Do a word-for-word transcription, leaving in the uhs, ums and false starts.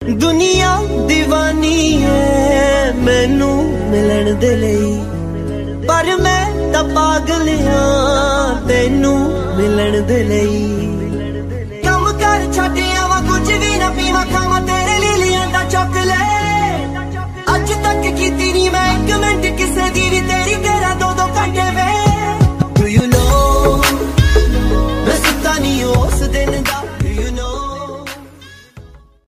दुनिया दीवानी है मैनू मिलन दे लई, पर मैं तां पागल हां तैनू मिलन दे लई। कम कर छड्ड आवां कुछ भी ना पीवां खावां